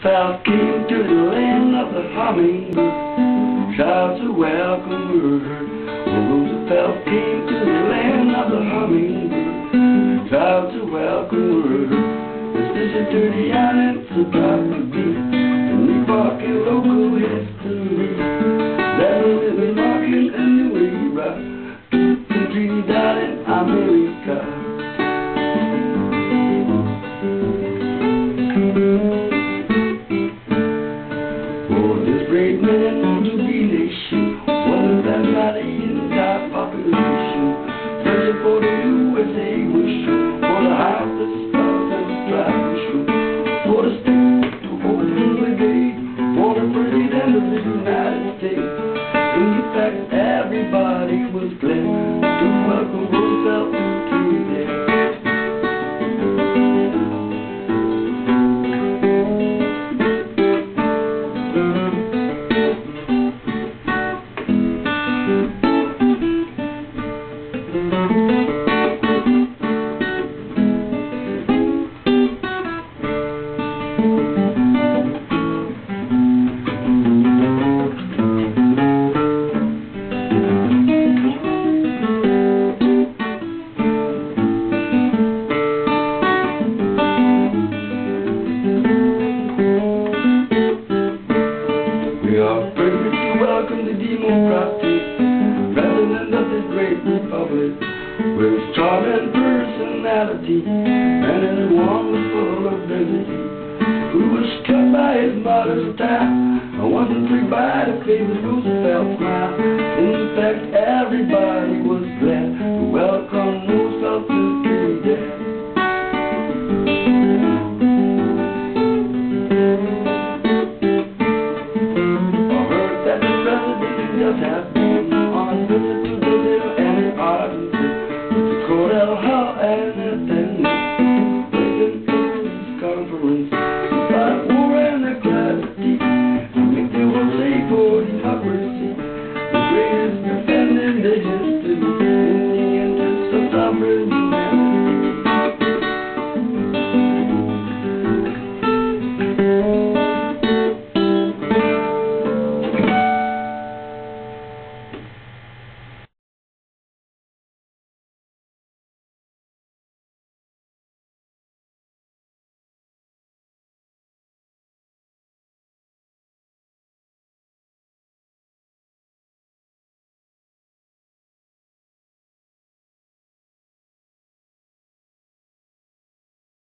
Roosevelt came to the land of the hummingbird, shouts a welcome word. Roosevelt came to the land of the hummingbird, shouts a welcome word. This is a dirty island, it's about to be an epoch in local history. That will live in marking a new era in Trinidad and America. Great man, jubilation, one that not in entire population. Searching for the U.S.A. wish, for the house, the stars, and the flag wish, for the state to open the gate, for the president of the United States. In fact, everybody was glad to welcome Roosevelt to Trinidad. We are privileged to welcome the democratic president of this great republic, with his charm and personality, and his wonderful ability. We were struck by his modest style, and was intrigued by the famous Roosevelt smile. In fact, everybody was glad to welcome Roosevelt to Trinidad. Have been on a visit to Brazil and in Argentina, to Cooder Fanclub and President Cruz's conference, to fight war and equality, to make the world safe for democracy, the greatest defending the history in the interest of sovereignty.